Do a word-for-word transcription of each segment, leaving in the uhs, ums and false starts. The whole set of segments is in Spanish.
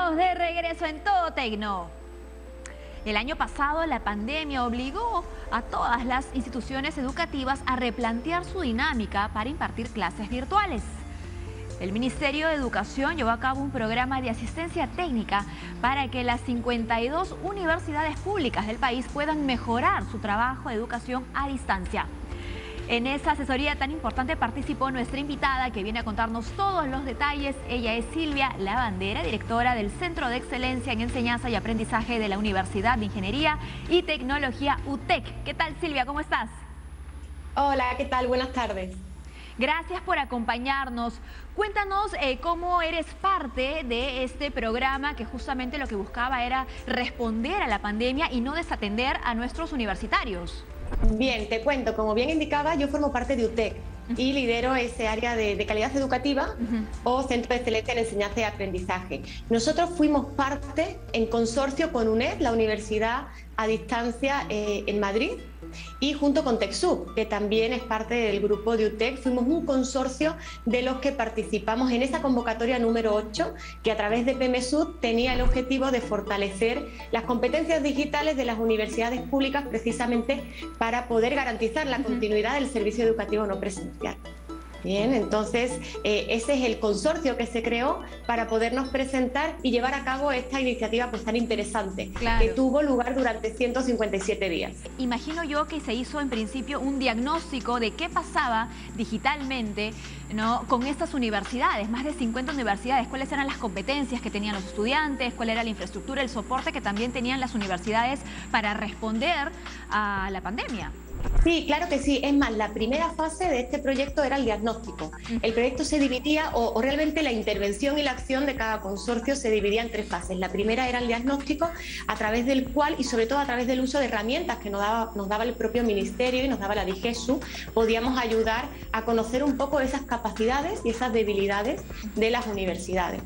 Estamos de regreso en Todo Tecno. El año pasado la pandemia obligó a todas las instituciones educativas a replantear su dinámica para impartir clases virtuales. El Ministerio de Educación llevó a cabo un programa de asistencia técnica para que las cincuenta y dos universidades públicas del país puedan mejorar su trabajo de educación a distancia. En esa asesoría tan importante participó nuestra invitada que viene a contarnos todos los detalles. Ella es Silvia Lavandera, directora del Centro de Excelencia en Enseñanza y Aprendizaje de la Universidad de Ingeniería y Tecnología U T E C. ¿Qué tal, Silvia? ¿Cómo estás? Hola, ¿qué tal? Buenas tardes. Gracias por acompañarnos. Cuéntanos eh, cómo eres parte de este programa que justamente lo que buscaba era responder a la pandemia y no desatender a nuestros universitarios. Bien, te cuento, como bien indicaba, yo formo parte de U T E C y lidero ese área de, de calidad educativa uh-huh. o Centro de Excelencia en Enseñanza y Aprendizaje. Nosotros fuimos parte en consorcio con U N E D, la Universidad a Distancia eh, en Madrid, y junto con TecSoup, que también es parte del grupo de U T E C, fuimos un consorcio de los que participamos en esa convocatoria número ocho, que a través de PEMESUD tenía el objetivo de fortalecer las competencias digitales de las universidades públicas precisamente para poder garantizar la continuidad del servicio educativo no presencial. Bien, entonces eh, ese es el consorcio que se creó para podernos presentar y llevar a cabo esta iniciativa pues tan interesante, claro, que tuvo lugar durante ciento cincuenta y siete días. Imagino yo que se hizo en principio un diagnóstico de qué pasaba digitalmente, ¿no?, con estas universidades, más de cincuenta universidades, cuáles eran las competencias que tenían los estudiantes, cuál era la infraestructura, el soporte que también tenían las universidades para responder a la pandemia. Sí, claro que sí. Es más, la primera fase de este proyecto era el diagnóstico. El proyecto se dividía, o, o realmente la intervención y la acción de cada consorcio se dividía en tres fases. La primera era el diagnóstico, a través del cual, y sobre todo a través del uso de herramientas que nos daba, nos daba el propio Ministerio y nos daba la DIGESU, podíamos ayudar a conocer un poco esas capacidades y esas debilidades de las universidades.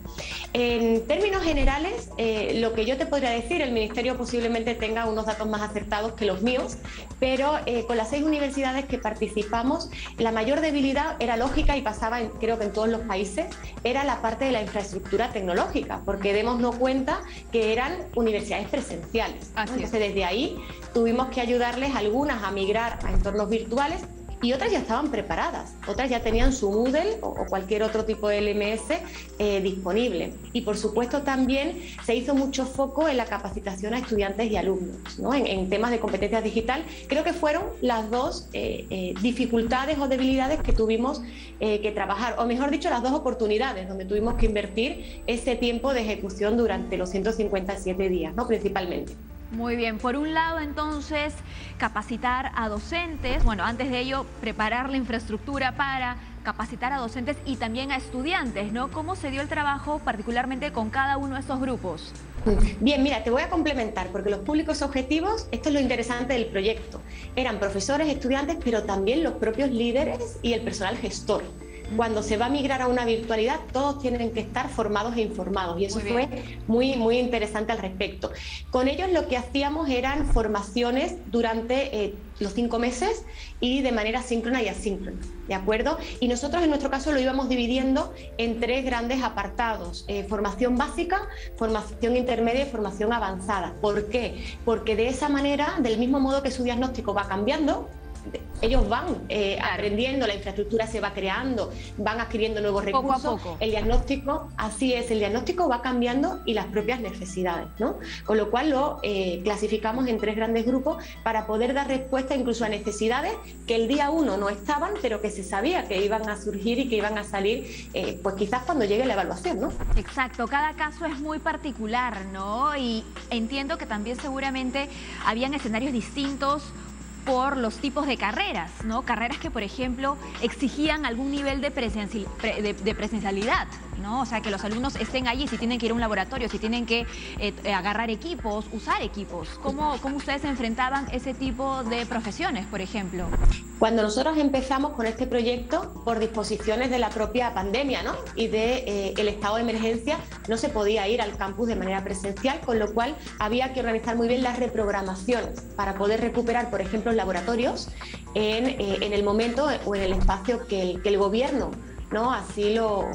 En términos generales, eh, lo que yo te podría decir, el Ministerio posiblemente tenga unos datos más acertados que los míos, pero eh, con las seis universidades que participamos, la mayor debilidad era lógica y pasaba en, creo que en todos los países, era la parte de la infraestructura tecnológica, porque démonos cuenta que eran universidades presenciales, ¿no? Entonces desde ahí tuvimos que ayudarles algunas a migrar a entornos virtuales, y otras ya estaban preparadas, otras ya tenían su Moodle o, o cualquier otro tipo de L M S eh, disponible. Y por supuesto también se hizo mucho foco en la capacitación a estudiantes y alumnos, ¿no? en, en temas de competencias digital. Creo que fueron las dos eh, eh, dificultades o debilidades que tuvimos eh, que trabajar, o mejor dicho, las dos oportunidades donde tuvimos que invertir ese tiempo de ejecución durante los ciento cincuenta y siete días, ¿no?, principalmente. Muy bien, por un lado entonces capacitar a docentes, bueno, antes de ello preparar la infraestructura para capacitar a docentes y también a estudiantes, ¿no? ¿Cómo se dio el trabajo particularmente con cada uno de estos grupos? Bien, mira, te voy a complementar, porque los públicos objetivos, esto es lo interesante del proyecto, eran profesores, estudiantes, pero también los propios líderes y el personal gestor. Cuando se va a migrar a una virtualidad, todos tienen que estar formados e informados, y eso muy fue muy, muy interesante al respecto. Con ellos lo que hacíamos eran formaciones durante eh, los cinco meses y de manera síncrona y asíncrona, ¿de acuerdo? Y nosotros en nuestro caso lo íbamos dividiendo en tres grandes apartados: eh, formación básica, formación intermedia y formación avanzada. ¿Por qué? Porque de esa manera, del mismo modo que su diagnóstico va cambiando, ellos van eh, claro. aprendiendo, la infraestructura se va creando, van adquiriendo nuevos recursos, poco a poco. El diagnóstico, así es, el diagnóstico va cambiando y las propias necesidades, ¿no? Con lo cual lo eh, clasificamos en tres grandes grupos para poder dar respuesta incluso a necesidades que el día uno no estaban, pero que se sabía que iban a surgir y que iban a salir, eh, pues quizás cuando llegue la evaluación, ¿no? Exacto, cada caso es muy particular, ¿no? Y entiendo que también seguramente habían escenarios distintos por los tipos de carreras, ¿no? Carreras que, por ejemplo, exigían algún nivel de, presencial, de, de presencialidad, ¿no? O sea, que los alumnos estén allí, si tienen que ir a un laboratorio, si tienen que eh, agarrar equipos, usar equipos. ¿Cómo, ¿Cómo ustedes enfrentaban ese tipo de profesiones, por ejemplo? Cuando nosotros empezamos con este proyecto, por disposiciones de la propia pandemia, ¿no?, y del de, eh, estado de emergencia, no se podía ir al campus de manera presencial, con lo cual había que organizar muy bien las reprogramaciones para poder recuperar, por ejemplo, laboratorios en, eh, en el momento o en el espacio que el, que el gobierno, ¿no?, así lo,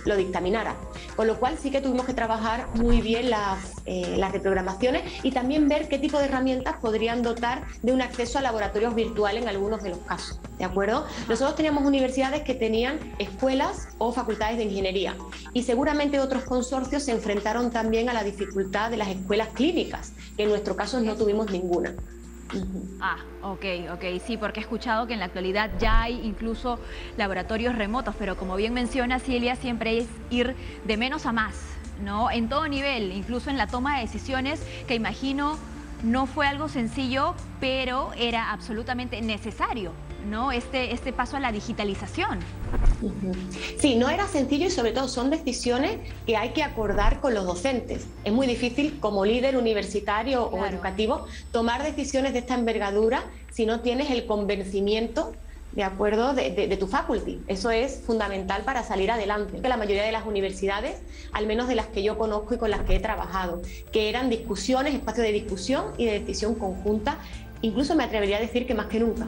lo dictaminara. Con lo cual sí que tuvimos que trabajar muy bien las, eh, las reprogramaciones y también ver qué tipo de herramientas podrían dotar de un acceso a laboratorios virtuales en algunos de los casos, ¿de acuerdo? Nosotros teníamos universidades que tenían escuelas o facultades de ingeniería y seguramente otros consorcios se enfrentaron también a la dificultad de las escuelas clínicas, que en nuestro caso no tuvimos ninguna. Ah, ok, ok, sí, porque he escuchado que en la actualidad ya hay incluso laboratorios remotos, pero como bien menciona Silvia, siempre es ir de menos a más, ¿no? En todo nivel, incluso en la toma de decisiones, que imagino no fue algo sencillo, pero era absolutamente necesario, ¿no? Este, este paso a la digitalización. Sí, no era sencillo y sobre todo son decisiones que hay que acordar con los docentes. Es muy difícil como líder universitario claro. o educativo tomar decisiones de esta envergadura si no tienes el convencimiento de acuerdo de, de, de tu faculty. Eso es fundamental para salir adelante. La mayoría de las universidades, al menos de las que yo conozco y con las que he trabajado, que eran discusiones, espacios de discusión y de decisión conjunta, incluso me atrevería a decir que más que nunca.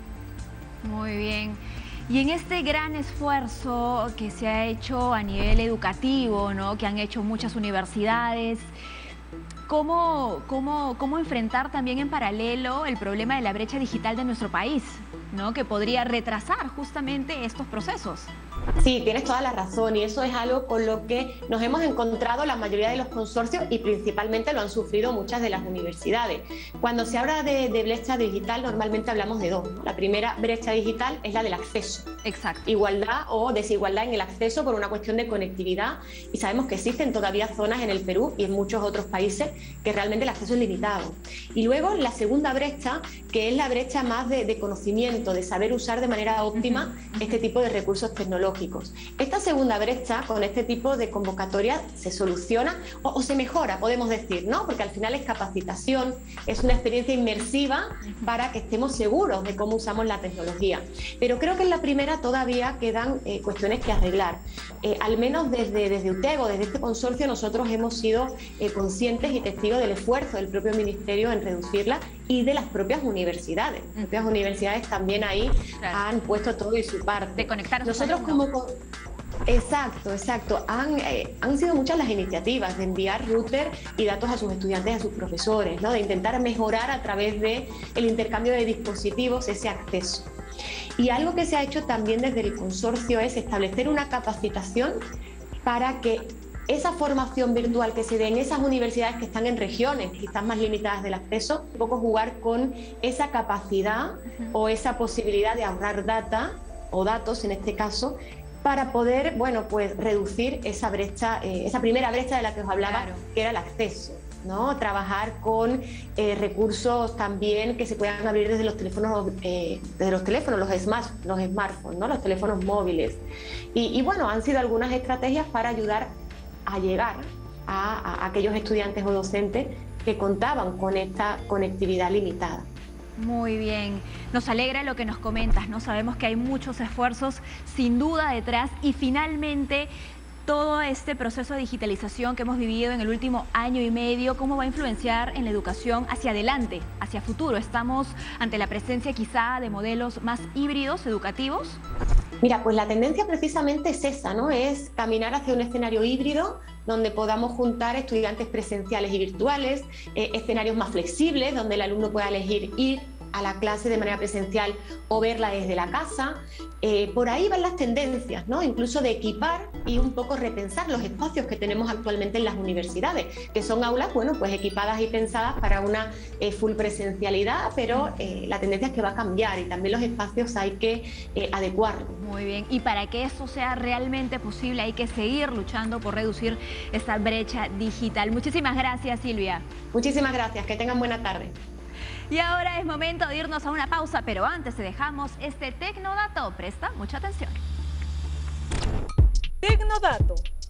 Muy bien. Y en este gran esfuerzo que se ha hecho a nivel educativo, ¿no?, que han hecho muchas universidades, ¿cómo, cómo, cómo enfrentar también en paralelo el problema de la brecha digital de nuestro país, ¿no?, que podría retrasar justamente estos procesos? Sí, tienes toda la razón y eso es algo con lo que nos hemos encontrado la mayoría de los consorcios y principalmente lo han sufrido muchas de las universidades. Cuando se habla de, de brecha digital normalmente hablamos de dos, ¿no? La primera brecha digital es la del acceso. Exacto. Igualdad o desigualdad en el acceso por una cuestión de conectividad y sabemos que existen todavía zonas en el Perú y en muchos otros países que realmente el acceso es limitado. Y luego la segunda brecha, que es la brecha más de, de conocimiento, de saber usar de manera óptima uh-huh. este tipo de recursos tecnológicos. Esta segunda brecha con este tipo de convocatoria se soluciona o, o se mejora, podemos decir, ¿no? Porque al final es capacitación, es una experiencia inmersiva para que estemos seguros de cómo usamos la tecnología. Pero creo que en la primera todavía quedan eh, cuestiones que arreglar. Eh, al menos desde, desde UTEGO, desde este consorcio, nosotros hemos sido eh, conscientes y testigos del esfuerzo del propio Ministerio en reducirla y de las propias universidades. Las propias universidades también ahí claro. han puesto todo de su parte. De conectar a nosotros como Exacto, exacto. Han, eh, han sido muchas las iniciativas de enviar router y datos a sus estudiantes, a sus profesores, ¿no? De intentar mejorar a través del intercambio de dispositivos ese acceso. Y algo que se ha hecho también desde el consorcio es establecer una capacitación para que esa formación virtual que se dé en esas universidades que están en regiones quizás más limitadas del acceso, un poco jugar con esa capacidad uh-huh. o esa posibilidad de ahorrar data o datos en este caso, para poder, bueno, pues reducir esa brecha, eh, esa primera brecha de la que os hablaba, claro. que era el acceso, ¿no? Trabajar con eh, recursos también que se puedan abrir desde los teléfonos, eh, desde los teléfonos, los, smart, los smartphones, ¿no? Los teléfonos móviles. Y, y bueno, han sido algunas estrategias para ayudar a llegar a, a aquellos estudiantes o docentes que contaban con esta conectividad limitada. Muy bien, nos alegra lo que nos comentas, ¿no? Sabemos que hay muchos esfuerzos sin duda detrás y finalmente todo este proceso de digitalización que hemos vivido en el último año y medio, ¿cómo va a influenciar en la educación hacia adelante, hacia futuro? ¿Estamos ante la presencia quizá de modelos más híbridos educativos? Mira, pues la tendencia precisamente es esa, ¿no? Es caminar hacia un escenario híbrido donde podamos juntar estudiantes presenciales y virtuales, eh, escenarios más flexibles, donde el alumno pueda elegir ir a la clase de manera presencial o verla desde la casa. Eh, por ahí van las tendencias, ¿no? Incluso de equipar y un poco repensar los espacios que tenemos actualmente en las universidades, que son aulas, bueno, pues equipadas y pensadas para una eh, full presencialidad, pero eh, la tendencia es que va a cambiar y también los espacios hay que eh, adecuarlos. Muy bien, y para que esto sea realmente posible hay que seguir luchando por reducir esta brecha digital. Muchísimas gracias, Silvia. Muchísimas gracias, que tengan buena tarde. Y ahora es momento de irnos a una pausa, pero antes te dejamos este Tecnodato. Presta mucha atención. Tecnodato.